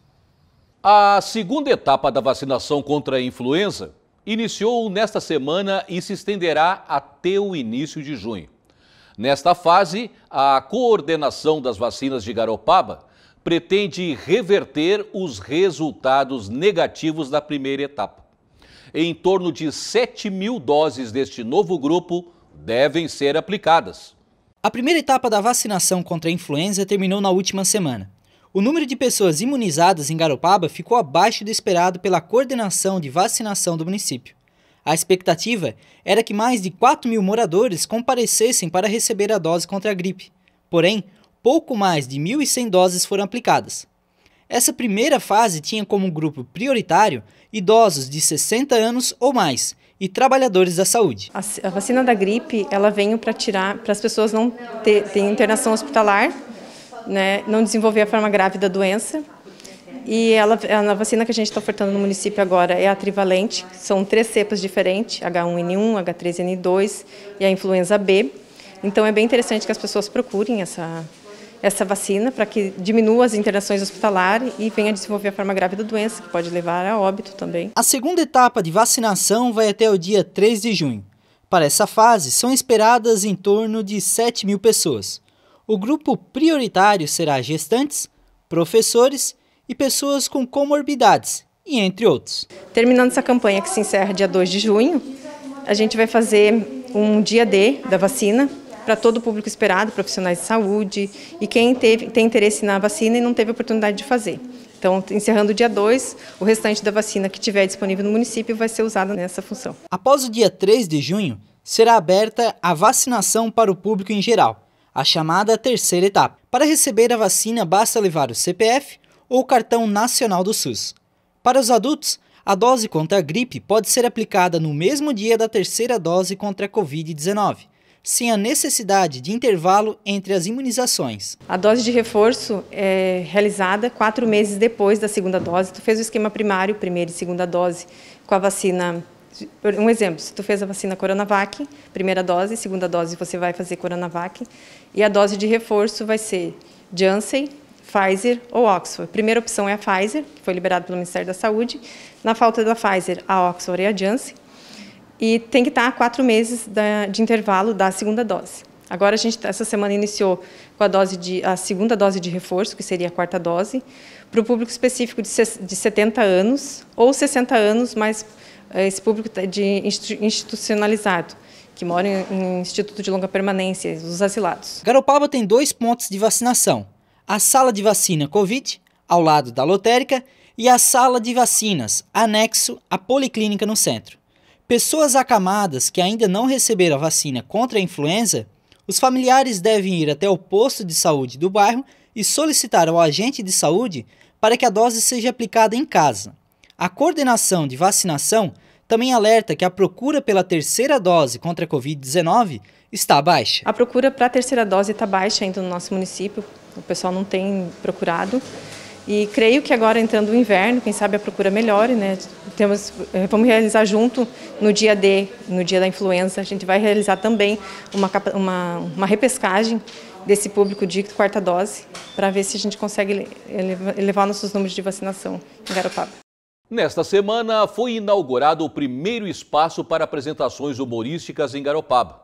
A segunda etapa da vacinação contra a influenza iniciou nesta semana e se estenderá até o início de junho. Nesta fase, a coordenação das vacinas de Garopaba pretende reverter os resultados negativos da primeira etapa. Em torno de sete mil doses deste novo grupo devem ser aplicadas. A primeira etapa da vacinação contra a influenza terminou na última semana. O número de pessoas imunizadas em Garopaba ficou abaixo do esperado pela coordenação de vacinação do município. A expectativa era que mais de quatro mil moradores comparecessem para receber a dose contra a gripe. Porém, pouco mais de mil e cem doses foram aplicadas. Essa primeira fase tinha como grupo prioritário idosos de sessenta anos ou mais e trabalhadores da saúde. A vacina da gripe, ela veio para tirar, para as pessoas não ter, ter internação hospitalar, né, não desenvolver a forma grave da doença. E ela, a vacina que a gente está ofertando no município agora é a trivalente, são três cepas diferentes, H um N um, H três N dois e a influenza B. Então é bem interessante que as pessoas procurem essa, essa vacina para que diminua as internações hospitalares e venha desenvolver a forma grave da doença, que pode levar a óbito também. A segunda etapa de vacinação vai até o dia três de junho. Para essa fase, são esperadas em torno de sete mil pessoas. O grupo prioritário será gestantes, professores e pessoas com comorbidades, e entre outros. Terminando essa campanha que se encerra dia dois de junho, a gente vai fazer um dia D da vacina para todo o público esperado, profissionais de saúde e quem teve, tem interesse na vacina e não teve oportunidade de fazer. Então, encerrando o dia dois, o restante da vacina que tiver disponível no município vai ser usada nessa função. Após o dia três de junho, será aberta a vacinação para o público em geral. a chamada terceira etapa. Para receber a vacina, basta levar o C P F ou o cartão nacional do SUS. Para os adultos, a dose contra a gripe pode ser aplicada no mesmo dia da terceira dose contra a covid dezenove, sem a necessidade de intervalo entre as imunizações. A dose de reforço é realizada quatro meses depois da segunda dose. Tu fez o esquema primário, primeira e segunda dose, com a vacina. Um exemplo, se tu fez a vacina Coronavac, primeira dose, segunda dose você vai fazer Coronavac, e a dose de reforço vai ser Janssen, Pfizer ou Oxford. Primeira opção é a Pfizer, que foi liberada pelo Ministério da Saúde. Na falta da Pfizer, a Oxford e a Janssen. E tem que estar a quatro meses de intervalo da segunda dose. Agora, a gente, essa semana, iniciou com a, dose de, a segunda dose de reforço, que seria a quarta dose, para o público específico de setenta anos ou sessenta anos, mas esse público de institucionalizado, que mora em instituto de longa permanência, os asilados. Garopaba tem dois pontos de vacinação: a sala de vacina Covid, ao lado da lotérica, e a sala de vacinas, anexo à policlínica no centro. Pessoas acamadas que ainda não receberam a vacina contra a influenza, os familiares devem ir até o posto de saúde do bairro e solicitar ao agente de saúde para que a dose seja aplicada em casa. A coordenação de vacinação também alerta que a procura pela terceira dose contra a covid dezenove está baixa. A procura para a terceira dose está baixa ainda no nosso município, o pessoal não tem procurado. E creio que agora, entrando o inverno, quem sabe a procura melhore, né? Temos, vamos realizar junto no dia D, no dia da influenza, a gente vai realizar também uma, uma, uma repescagem desse público de quarta dose, para ver se a gente consegue elevar nossos números de vacinação em Garopaba. Nesta semana foi inaugurado o primeiro espaço para apresentações humorísticas em Garopaba.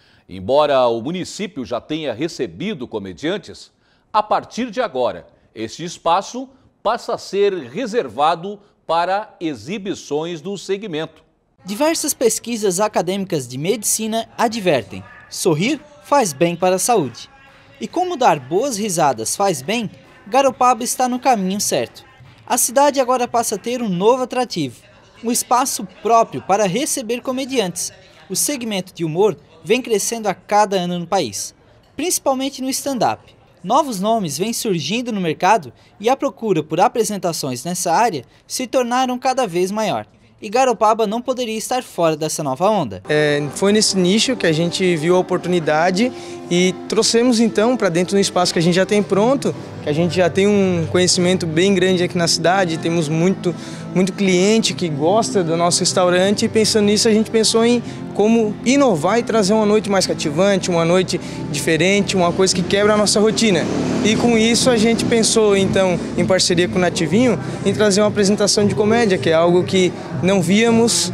Embora o município já tenha recebido comediantes, a partir de agora, este espaço passa a ser reservado para exibições do segmento. Diversas pesquisas acadêmicas de medicina advertem: sorrir faz bem para a saúde. E como dar boas risadas faz bem, Garopaba está no caminho certo. A cidade agora passa a ter um novo atrativo, um espaço próprio para receber comediantes. O segmento de humor vem crescendo a cada ano no país, principalmente no stand-up. Novos nomes vêm surgindo no mercado e a procura por apresentações nessa área se tornaram cada vez maior. E Garopaba não poderia estar fora dessa nova onda. É, foi nesse nicho que a gente viu a oportunidade e trouxemos então para dentro do espaço que a gente já tem pronto, que a gente já tem um conhecimento bem grande aqui na cidade, temos muito, muito cliente que gosta do nosso restaurante, e pensando nisso a gente pensou em como inovar e trazer uma noite mais cativante, uma noite diferente, uma coisa que quebra a nossa rotina. E com isso a gente pensou então, em parceria com o Nativinho, em trazer uma apresentação de comédia, que é algo que não víamos,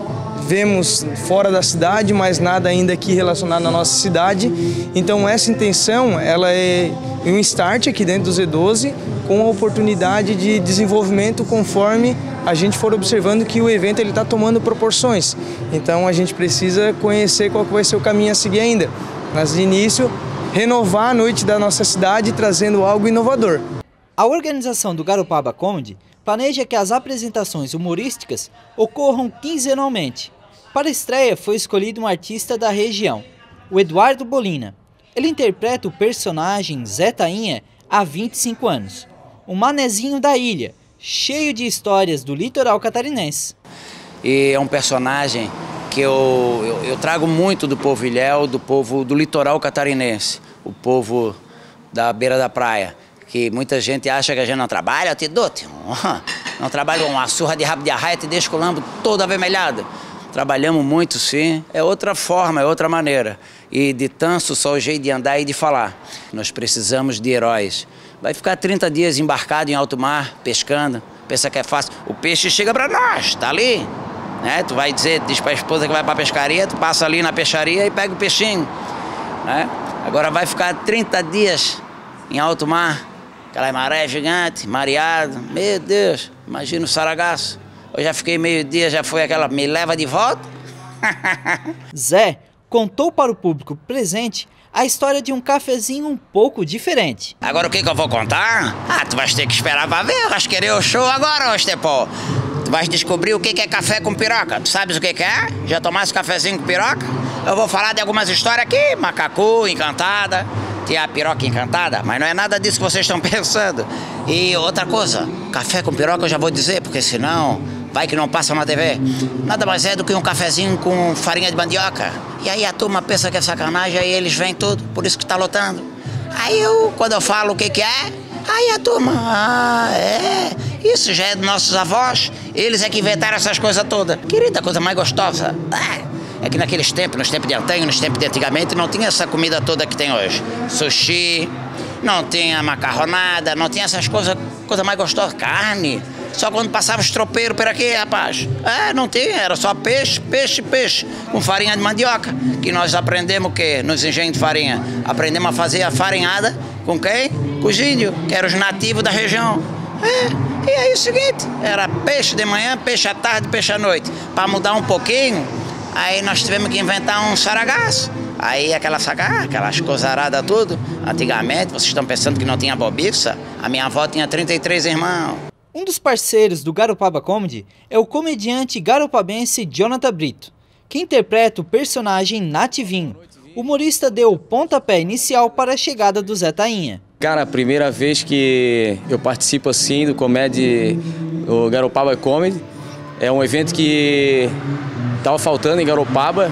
vemos fora da cidade, mas nada ainda aqui relacionado à nossa cidade. Então essa intenção, ela é um start aqui dentro do Z doze, com a oportunidade de desenvolvimento conforme a gente for observando que o evento está tomando proporções. Então a gente precisa conhecer qual vai ser o caminho a seguir ainda. Mas de início, renovar a noite da nossa cidade trazendo algo inovador. A organização do Garopaba Comedy planeja que as apresentações humorísticas ocorram quinzenalmente. Para a estreia foi escolhido um artista da região, o Eduardo Bolina. Ele interpreta o personagem Zé Tainha há vinte e cinco anos, um manezinho da ilha, cheio de histórias do litoral catarinense. E é um personagem que eu, eu, eu trago muito do povo ilhéu, do povo do litoral catarinense, o povo da beira da praia, que muita gente acha que a gente não trabalha, eu te dou, não trabalho uma surra de rabo de arraia, te deixo com o lambo todo avermelhado. Trabalhamos muito, sim, é outra forma, é outra maneira. E de tanso só o jeito de andar e de falar. Nós precisamos de heróis. Vai ficar trinta dias embarcado em alto mar, pescando, pensa que é fácil. O peixe chega para nós, tá ali. Né? Tu vai dizer, diz para a esposa que vai para a pescaria, tu passa ali na peixaria e pega o peixinho. Né? Agora vai ficar trinta dias em alto mar, aquela maré gigante, mareado, meu Deus, imagina o saragaço. Eu já fiquei meio dia, já foi aquela, me leva de volta. Zé contou para o público presente a história de um cafezinho um pouco diferente. Agora o que que eu vou contar? Ah, tu vais ter que esperar para ver, vais querer o show agora, ô Estepó. Tu vais descobrir o que que é café com piroca. Tu sabes o que que é? Já tomaste cafezinho com piroca? Eu vou falar de algumas histórias aqui, Macacu, Encantada. tinha a piroca encantada, mas não é nada disso que vocês estão pensando. E outra coisa, café com piroca eu já vou dizer, porque senão vai que não passa na T V. Nada mais é do que um cafezinho com farinha de mandioca. E aí a turma pensa que é sacanagem, aí eles vêm tudo, por isso que tá lotando. Aí eu, quando eu falo o que que é, aí a turma, ah, é, isso já é dos nossos avós, eles é que inventaram essas coisas todas. Querida, coisa mais gostosa. É que naqueles tempos, nos tempos de antanho, nos tempos de antigamente, não tinha essa comida toda que tem hoje. Sushi, não tinha macarronada, não tinha essas coisas, coisa mais gostosa, carne. Só quando passava os tropeiros por aqui, rapaz. É, não tinha, era só peixe, peixe, peixe, com farinha de mandioca. Que nós aprendemos o quê? Nos engenhos de farinha. Aprendemos a fazer a farinhada com quem? Com os índios, que eram os nativos da região. É, e aí o seguinte, era peixe de manhã, peixe à tarde, peixe à noite. Para mudar um pouquinho, aí nós tivemos que inventar um saragaço. Aí aquela saga, aquelas cozaradas tudo. Antigamente, vocês estão pensando que não tinha bobiça? A minha avó tinha trinta e três irmãos. Um dos parceiros do Garopaba Comedy é o comediante garopabense Jonathan Brito, que interpreta o personagem Nativinho. O humorista deu o pontapé inicial para a chegada do Zé Tainha. Cara, a primeira vez que eu participo assim do comédia, o Garopaba Comedy, é um evento que tava faltando em Garopaba.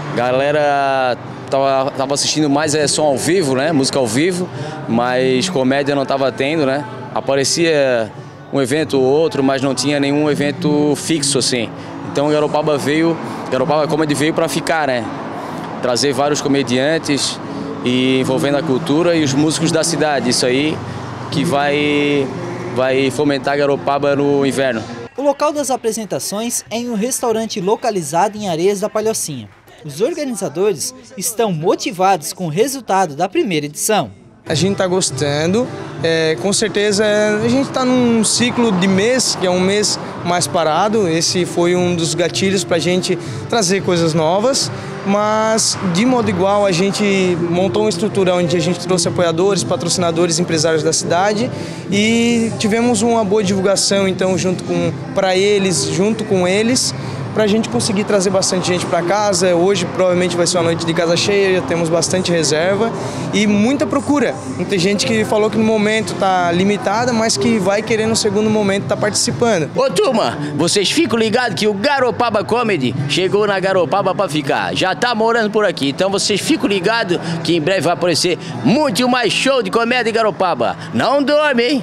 Galera tava, tava assistindo mais é, som ao vivo, né? Música ao vivo, mas comédia não tava tendo, né? Aparecia um evento ou outro, mas não tinha nenhum evento fixo assim. Então o Garopaba veio, Garopaba Comedy veio para ficar, né? Trazer vários comediantes e envolvendo a cultura e os músicos da cidade. Isso aí que vai, vai fomentar Garopaba no inverno. O local das apresentações é em um restaurante localizado em Areias da Palhocinha. Os organizadores estão motivados com o resultado da primeira edição. A gente está gostando, é, com certeza a gente está num ciclo de mês, que é um mês mais parado. Esse foi um dos gatilhos para a gente trazer coisas novas, mas de modo igual a gente montou uma estrutura onde a gente trouxe apoiadores, patrocinadores, empresários da cidade e tivemos uma boa divulgação então junto com para eles, junto com eles, para a gente conseguir trazer bastante gente para casa. Hoje provavelmente vai ser uma noite de casa cheia, já temos bastante reserva e muita procura. Muita gente que falou que no momento está limitada, mas que vai querer no segundo momento estar tá participando. Ô turma, vocês ficam ligados que o Garopaba Comedy chegou na Garopaba para ficar. Já tá morando por aqui, então vocês ficam ligados que em breve vai aparecer muito mais show de comédia em Garopaba. Não dorme, hein?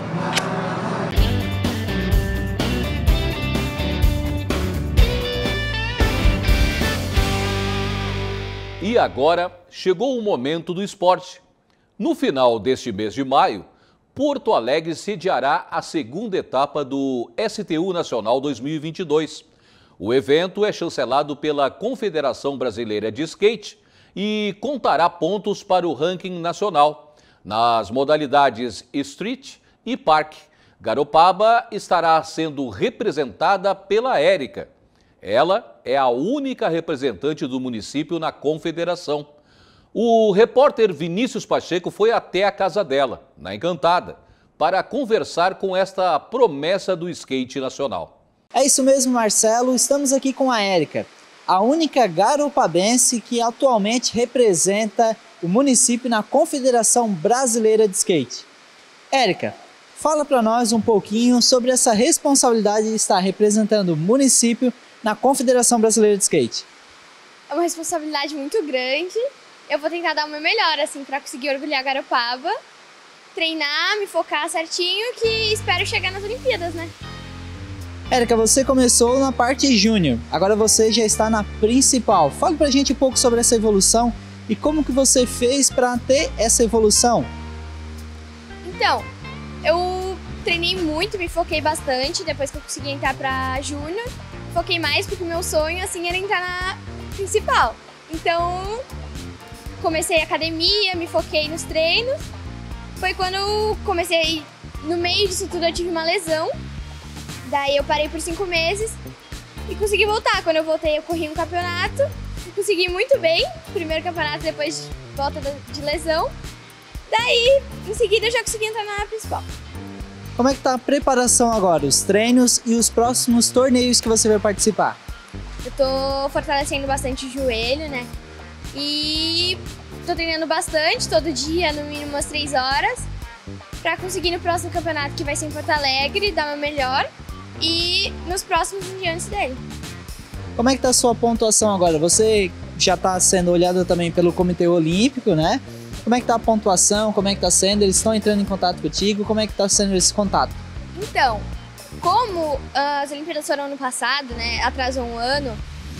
E agora chegou o momento do esporte. No final deste mês de maio, Porto Alegre sediará a segunda etapa do S T U Nacional dois mil e vinte e dois. O evento é chancelado pela Confederação Brasileira de Skate e contará pontos para o ranking nacional nas modalidades Street e Park. Garopaba estará sendo representada pela Érica. Ela é a única representante do município na confederação. O repórter Vinícius Pacheco foi até a casa dela, na Encantada, para conversar com esta promessa do skate nacional. É isso mesmo, Marcelo. Estamos aqui com a Érica, a única garopabense que atualmente representa o município na Confederação Brasileira de Skate. Érica, fala para nós um pouquinho sobre essa responsabilidade de estar representando o município na Confederação Brasileira de Skate. É uma responsabilidade muito grande. Eu vou tentar dar o meu melhor, assim, para conseguir orgulhar Garopaba, treinar, me focar certinho, que espero chegar nas Olimpíadas, né? Érica, você começou na parte júnior, agora você já está na principal. Fale pra gente um pouco sobre essa evolução e como que você fez para ter essa evolução. Então, eu treinei muito, me foquei bastante depois que eu consegui entrar pra júnior. Foquei mais porque o meu sonho, assim, era entrar na principal. Então, comecei a academia, me foquei nos treinos. Foi quando eu comecei, no meio disso tudo eu tive uma lesão. Daí eu parei por cinco meses e consegui voltar. Quando eu voltei eu corri um campeonato e consegui muito bem. Primeiro campeonato depois de volta de lesão. Daí, em seguida eu já consegui entrar na principal. Como é que tá a preparação agora, os treinos e os próximos torneios que você vai participar? Eu tô fortalecendo bastante o joelho, né? E tô treinando bastante, todo dia, no mínimo umas três horas, para conseguir no próximo campeonato, que vai ser em Porto Alegre, dar meu melhor, e nos próximos diante dele. Como é que tá a sua pontuação agora? Você já está sendo olhada também pelo Comitê Olímpico, né? Como é que tá a pontuação? Como é que tá sendo? Eles estão entrando em contato contigo? Como é que tá sendo esse contato? Então, como as Olimpíadas foram ano passado, né, atrasou um ano,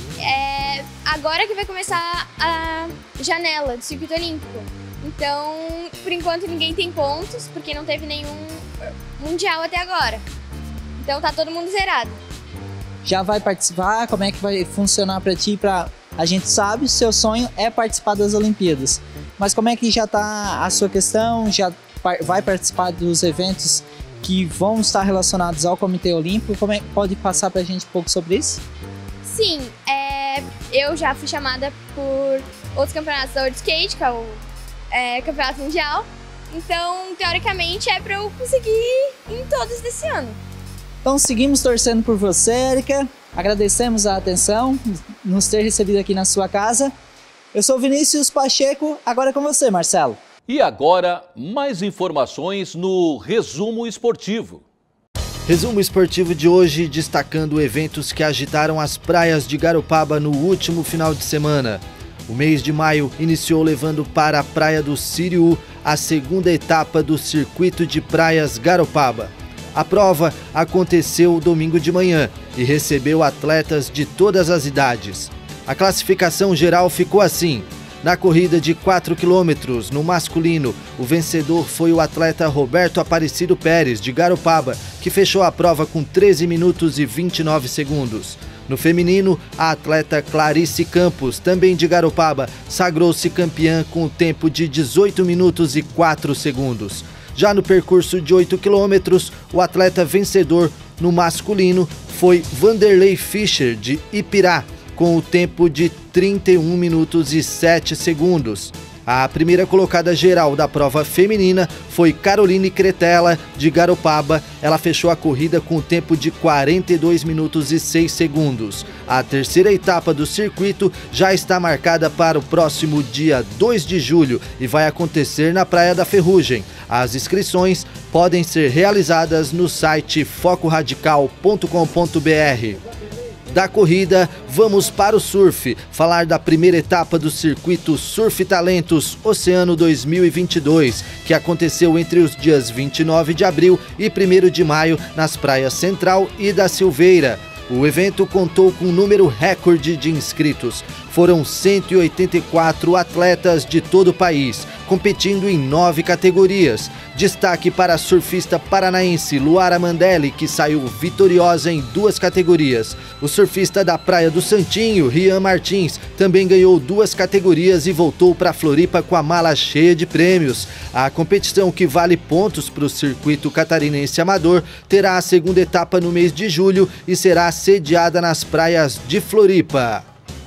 é agora que vai começar a janela do circuito olímpico. Então, por enquanto ninguém tem pontos, porque não teve nenhum mundial até agora. Então tá todo mundo zerado. Já vai participar? Como é que vai funcionar para ti? Pra... A gente sabe, o seu sonho é participar das Olimpíadas. Mas como é que já tá a sua questão? Já vai participar dos eventos que vão estar relacionados ao Comitê Olímpico? Como é que pode passar pra gente um pouco sobre isso? Sim, é, eu já fui chamada por outros campeonatos da World Skate, que é o é, campeonato mundial. Então, teoricamente, é para eu conseguir ir em todos desse ano. Então, seguimos torcendo por você, Érica. Agradecemos a atenção, nos ter recebido aqui na sua casa. Eu sou Vinícius Pacheco, agora é com você, Marcelo. E agora, mais informações no Resumo Esportivo. Resumo esportivo de hoje destacando eventos que agitaram as praias de Garopaba no último final de semana. O mês de maio iniciou levando para a Praia do Siriú a segunda etapa do Circuito de Praias Garopaba. A prova aconteceu domingo de manhã e recebeu atletas de todas as idades. A classificação geral ficou assim. Na corrida de quatro quilômetros, no masculino, o vencedor foi o atleta Roberto Aparecido Pérez, de Garopaba, que fechou a prova com treze minutos e vinte e nove segundos. No feminino, a atleta Clarice Campos, também de Garopaba, sagrou-se campeã com o tempo de dezoito minutos e quatro segundos. Já no percurso de oito quilômetros, o atleta vencedor no masculino foi Vanderlei Fischer, de Ipirá, com o tempo de trinta e um minutos e sete segundos. A primeira colocada geral da prova feminina foi Caroline Cretella, de Garopaba. Ela fechou a corrida com o tempo de quarenta e dois minutos e seis segundos. A terceira etapa do circuito já está marcada para o próximo dia dois de julho e vai acontecer na Praia da Ferrugem. As inscrições podem ser realizadas no site foco radical ponto com ponto br. Da corrida, vamos para o surf, falar da primeira etapa do circuito Surf Talentos Oceano dois mil e vinte e dois, que aconteceu entre os dias vinte e nove de abril e primeiro de maio nas praias Central e da Silveira. O evento contou com um número recorde de inscritos. Foram cento e oitenta e quatro atletas de todo o país, competindo em nove categorias. Destaque para a surfista paranaense Luara Mandelli, que saiu vitoriosa em duas categorias. O surfista da Praia do Santinho, Rian Martins, também ganhou duas categorias e voltou para Floripa com a mala cheia de prêmios. A competição, que vale pontos para o circuito catarinense amador, terá a segunda etapa no mês de julho e será sediada nas praias de Floripa.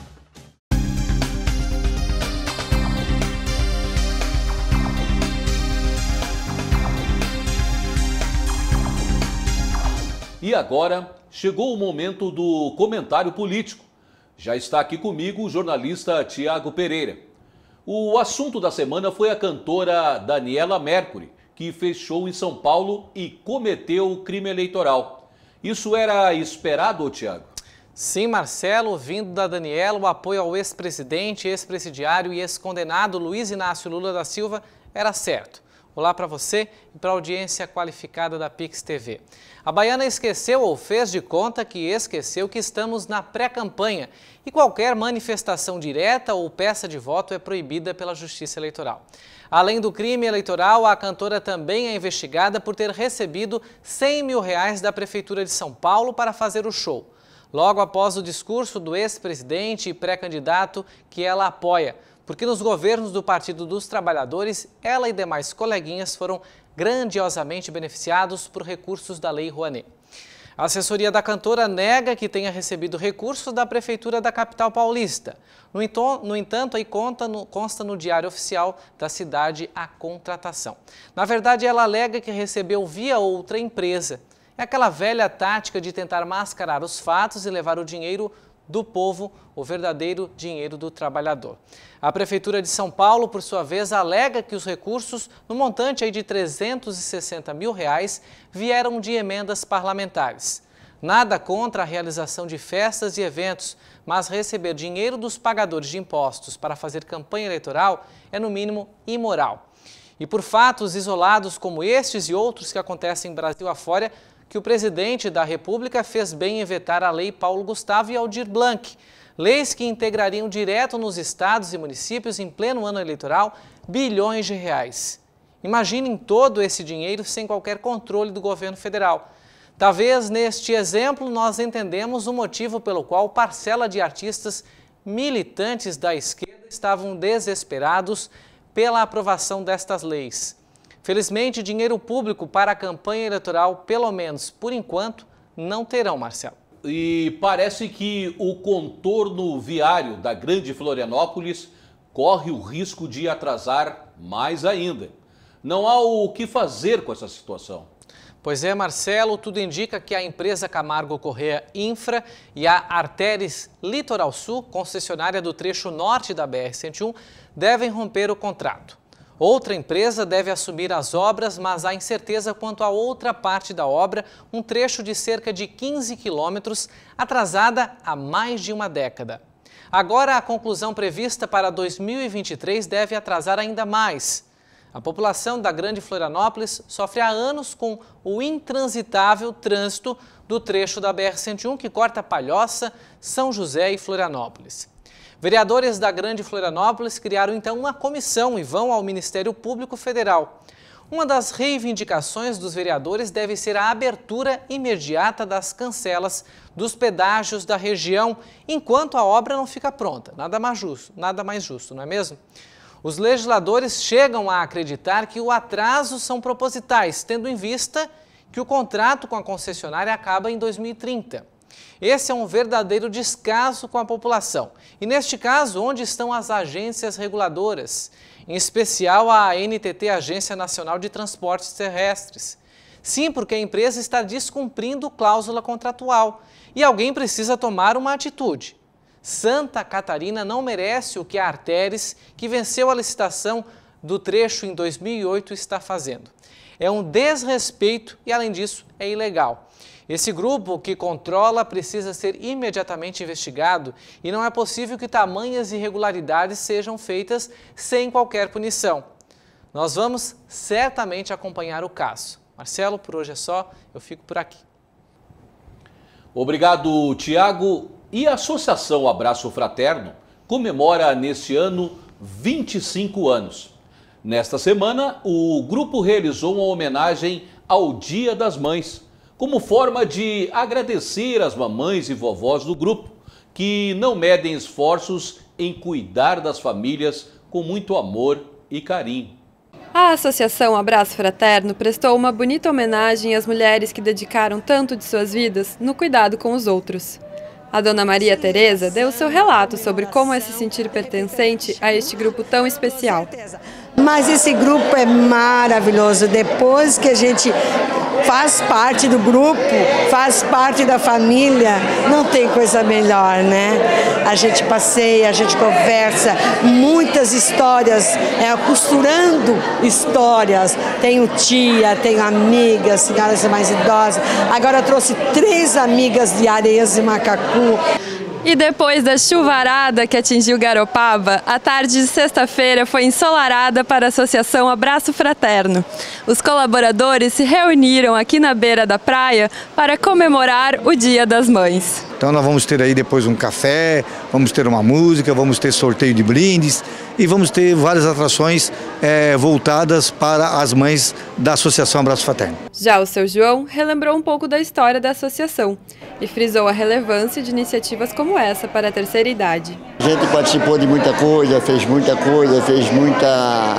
E agora chegou o momento do comentário político. Já está aqui comigo o jornalista Tiago Pereira. O assunto da semana foi a cantora Daniela Mercury, que fez show em São Paulo e cometeu crime eleitoral. Isso era esperado, Tiago? Sim, Marcelo, vindo da Daniela, o apoio ao ex-presidente, ex-presidiário e ex-condenado Luiz Inácio Lula da Silva era certo. Olá para você e para a audiência qualificada da Pix T V. A baiana esqueceu ou fez de conta que esqueceu que estamos na pré-campanha e qualquer manifestação direta ou peça de voto é proibida pela Justiça Eleitoral. Além do crime eleitoral, a cantora também é investigada por ter recebido cem mil reais da Prefeitura de São Paulo para fazer o show. Logo após o discurso do ex-presidente e pré-candidato que ela apoia, porque nos governos do Partido dos Trabalhadores, ela e demais coleguinhas foram grandiosamente beneficiados por recursos da Lei Rouanet. A assessoria da cantora nega que tenha recebido recursos da Prefeitura da capital paulista. No, enton, no entanto, aí conta no, consta no Diário Oficial da cidade a contratação. Na verdade, ela alega que recebeu via outra empresa. É aquela velha tática de tentar mascarar os fatos e levar o dinheiro do povo, o verdadeiro dinheiro do trabalhador. A Prefeitura de São Paulo, por sua vez, alega que os recursos, no montante aí de trezentos e sessenta mil reais, vieram de emendas parlamentares. Nada contra a realização de festas e eventos, mas receber dinheiro dos pagadores de impostos para fazer campanha eleitoral é, no mínimo, imoral. E por fatos isolados como estes e outros que acontecem Brasil afora, que o presidente da República fez bem em vetar a Lei Paulo Gustavo e Aldir Blanc, leis que integrariam direto nos estados e municípios, em pleno ano eleitoral, bilhões de reais. Imaginem todo esse dinheiro sem qualquer controle do governo federal. Talvez neste exemplo nós entendemos o motivo pelo qual parcela de artistas militantes da esquerda estavam desesperados pela aprovação destas leis. Felizmente, dinheiro público para a campanha eleitoral, pelo menos por enquanto, não terão, Marcelo. E parece que o contorno viário da Grande Florianópolis corre o risco de atrasar mais ainda. Não há o que fazer com essa situação. Pois é, Marcelo, tudo indica que a empresa Camargo Corrêa Infra e a Arteres Litoral Sul, concessionária do trecho norte da B R cento e um, devem romper o contrato. Outra empresa deve assumir as obras, mas há incerteza quanto à outra parte da obra, um trecho de cerca de quinze quilômetros, atrasada há mais de uma década. Agora, a conclusão prevista para dois mil e vinte e três deve atrasar ainda mais. A população da Grande Florianópolis sofre há anos com o intransitável trânsito do trecho da B R cento e um que corta Palhoça, São José e Florianópolis. Vereadores da Grande Florianópolis criaram então uma comissão e vão ao Ministério Público Federal. Uma das reivindicações dos vereadores deve ser a abertura imediata das cancelas dos pedágios da região, enquanto a obra não fica pronta. Nada mais justo, nada mais justo, não é mesmo? Os legisladores chegam a acreditar que o atraso são propositais, tendo em vista que o contrato com a concessionária acaba em dois mil e trinta. Esse é um verdadeiro descaso com a população. E neste caso, onde estão as agências reguladoras? Em especial a A N T T, Agência Nacional de Transportes Terrestres. Sim, porque a empresa está descumprindo cláusula contratual e alguém precisa tomar uma atitude. Santa Catarina não merece o que a Arteres, que venceu a licitação do trecho em dois mil e oito, está fazendo. É um desrespeito e, além disso, é ilegal. Esse grupo que controla precisa ser imediatamente investigado e não é possível que tamanhas irregularidades sejam feitas sem qualquer punição. Nós vamos certamente acompanhar o caso. Marcelo, por hoje é só, eu fico por aqui. Obrigado, Tiago. E a Associação Abraço Fraterno comemora neste ano vinte e cinco anos. Nesta semana, o grupo realizou uma homenagem ao Dia das Mães, como forma de agradecer às mamães e vovós do grupo, que não medem esforços em cuidar das famílias com muito amor e carinho. A Associação Abraço Fraterno prestou uma bonita homenagem às mulheres que dedicaram tanto de suas vidas no cuidado com os outros. A dona Maria Tereza deu seu relato sobre como é se sentir pertencente a este grupo tão especial. Mas esse grupo é maravilhoso. Depois que a gente faz parte do grupo, faz parte da família, não tem coisa melhor, né? A gente passeia, a gente conversa, muitas histórias, é, costurando histórias. Tenho tia, tenho amigas, senhoras mais idosas. Agora eu trouxe três amigas de Areias e Macacu. E depois da chuvarada que atingiu Garopaba, a tarde de sexta-feira foi ensolarada para a Associação Abraço Fraterno. Os colaboradores se reuniram aqui na beira da praia para comemorar o Dia das Mães. Então nós vamos ter aí depois um café, vamos ter uma música, vamos ter sorteio de brindes e vamos ter várias atrações é, voltadas para as mães da Associação Abraço Fraterno. Já o seu João relembrou um pouco da história da associação e frisou a relevância de iniciativas como essa para a terceira idade. A gente participou de muita coisa, fez muita coisa, fez muita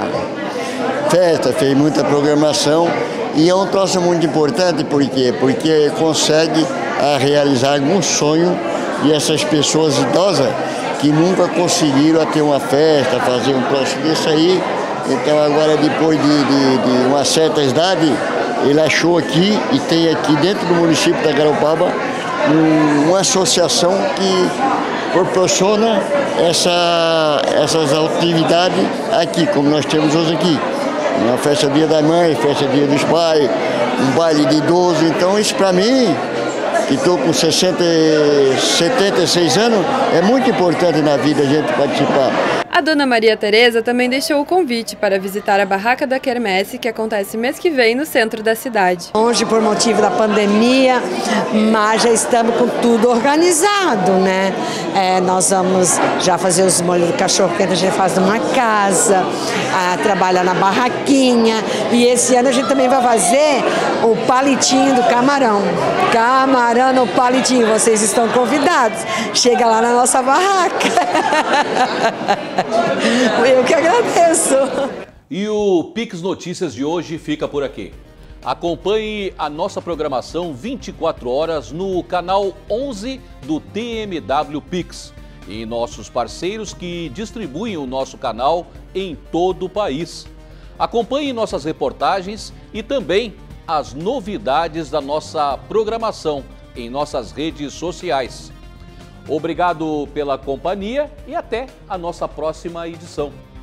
festa, fez muita programação e é um troço muito importante, por quê? Porque consegue a realizar algum sonho de essas pessoas idosas que nunca conseguiram ter uma festa, fazer um troço desse aí. Então agora, depois de, de, de uma certa idade, ele achou aqui e tem aqui dentro do município da Garopaba um, uma associação que proporciona essa, essas atividades aqui, como nós temos hoje aqui. Uma festa dia da mãe, festa dia dos pais, um baile de idoso. Então isso para mim, que estou com sessenta, setenta e seis anos, é muito importante na vida a gente participar. A dona Maria Tereza também deixou o convite para visitar a Barraca da Quermesse, que acontece mês que vem no centro da cidade. Hoje, por motivo da pandemia, mas já estamos com tudo organizado, né? É, nós vamos já fazer os molhos do cachorro-quente, a gente faz numa casa, a, trabalha na barraquinha, e esse ano a gente também vai fazer o palitinho do camarão. Camarão no palitinho, vocês estão convidados. Chega lá na nossa barraca. Eu que agradeço. E o Pix Notícias de hoje fica por aqui. Acompanhe a nossa programação vinte e quatro horas no canal onze do T M W Pix e nossos parceiros que distribuem o nosso canal em todo o país. Acompanhe nossas reportagens e também as novidades da nossa programação em nossas redes sociais. Obrigado pela companhia e até a nossa próxima edição.